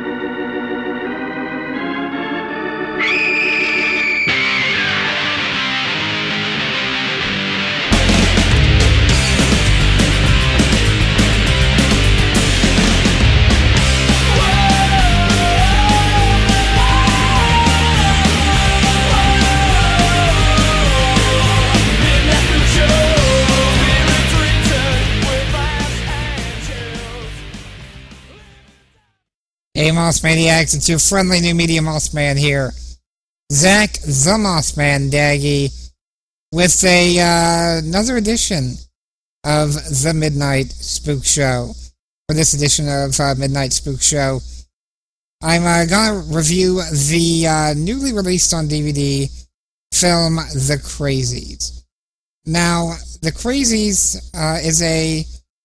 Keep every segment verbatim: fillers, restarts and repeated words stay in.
Hey Moss Maniacs, it's your friendly new media Moss Man here. Zach the Moss Man Daggy with a uh, another edition of the Midnight Spook Show. For this edition of uh, Midnight Spook Show, I'm uh, gonna review the uh, newly released on D V D film The Crazies. Now, The Crazies uh, is a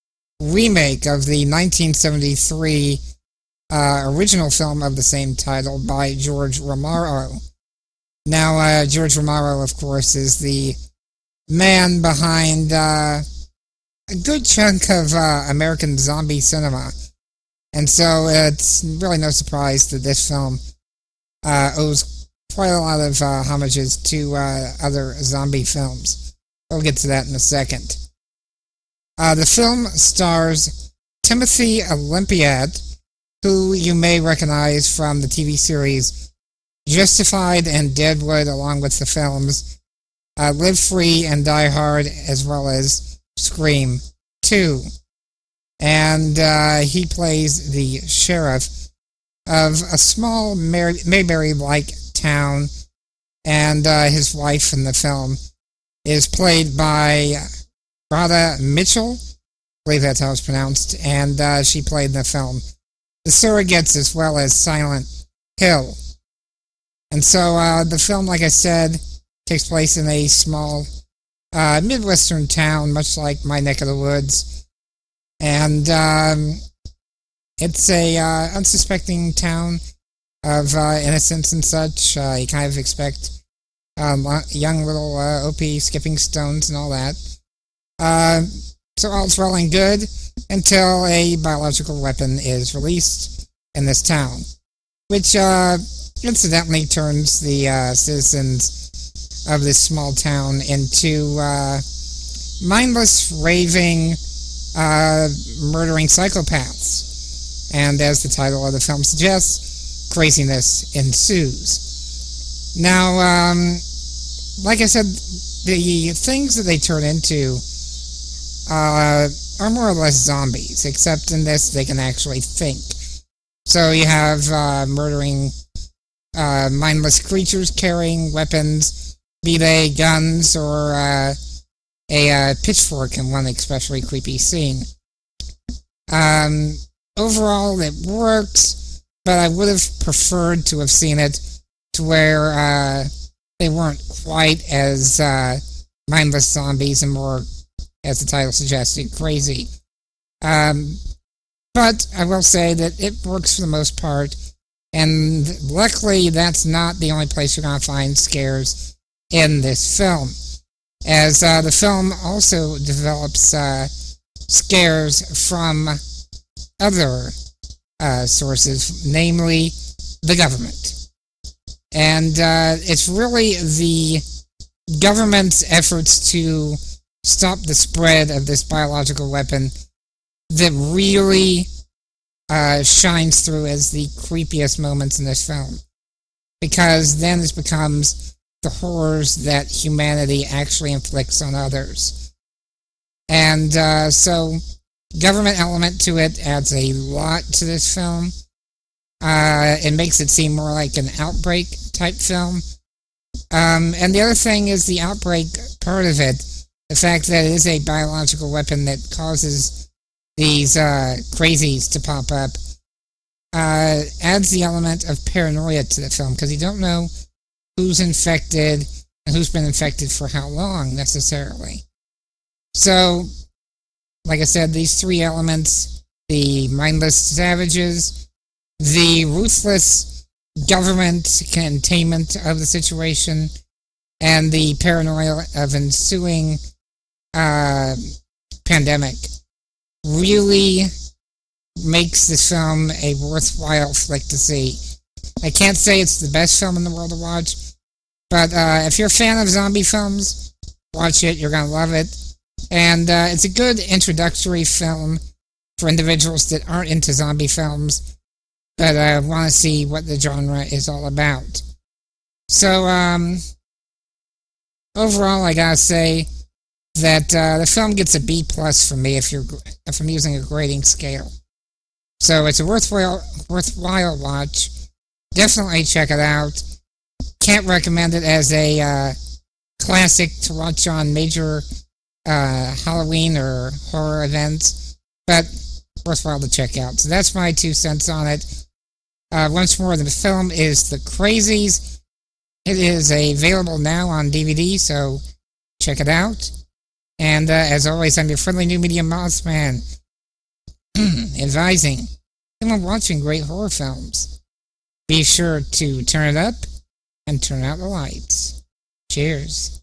remake of the nineteen seventy-three Uh, original film of the same title by George Romero. Now, uh, George Romero, of course, is the man behind uh, a good chunk of uh, American zombie cinema. And so it's really no surprise that this film uh, owes quite a lot of uh, homages to uh, other zombie films. We'll get to that in a second. Uh, the film stars Timothy Olympiad, who you may recognize from the T V series Justified and Deadwood, along with the films uh, Live Free and Die Hard, as well as Scream two. And uh, he plays the sheriff of a small Mayberry-like town, and uh, his wife in the film is played by Radha Mitchell, I believe that's how it's pronounced, and uh, she played in the film The Surrogates, as well as Silent Hill. And so uh, the film, like I said, takes place in a small uh, Midwestern town, much like my neck of the woods. And um, it's a uh, unsuspecting town of uh, innocence and such. Uh, you kind of expect um, young little uh, O P skipping stones and all that. Uh, so all's well and good until a biological weapon is released in this town, which uh, incidentally turns the uh, citizens of this small town into uh, mindless, raving, uh, murdering psychopaths. And as the title of the film suggests, craziness ensues. Now, um, like I said, the things that they turn into uh, are more or less zombies, except in this they can actually think. So you have uh, murdering, uh, mindless creatures carrying weapons, be they guns or uh, a uh, pitchfork in one especially creepy scene. Um, overall, it works, but I would have preferred to have seen it to where uh, they weren't quite as uh, mindless zombies and more, as the title suggested, crazy. Um, but I will say that it works for the most part, and luckily that's not the only place you're going to find scares in this film, as uh, the film also develops uh, scares from other uh, sources, namely the government. And uh, it's really the government's efforts to stop the spread of this biological weapon that really uh, shines through as the creepiest moments in this film. Because then it becomes the horrors that humanity actually inflicts on others. And uh, so, government element to it adds a lot to this film. Uh, it makes it seem more like an outbreak type film. Um, and the other thing is the outbreak part of it. The fact that it is a biological weapon that causes these uh, crazies to pop up uh, adds the element of paranoia to the film, because you don't know who's infected and who's been infected for how long, necessarily. So, like I said, these three elements, the mindless savages, the ruthless government containment of the situation, and the paranoia of ensuing uh, pandemic, really makes the film a worthwhile flick to see. I can't say it's the best film in the world to watch, but uh, if you're a fan of zombie films, watch it. You're going to love it. And uh, it's a good introductory film for individuals that aren't into zombie films, but uh, want to see what the genre is all about. So, um, overall, I gotta say that uh, the film gets a B plus for me if you're if I'm using a grading scale. So it's a worthwhile worthwhile watch. Definitely check it out. Can't recommend it as a uh, classic to watch on major uh, Halloween or horror events, but worthwhile to check out. So that's my two cents on it. Uh, once more, the film is The Crazies. It is available now on D V D, so check it out. And uh, as always, I'm your friendly new media Mothman, advising anyone watching great horror films, be sure to turn it up and turn out the lights. Cheers.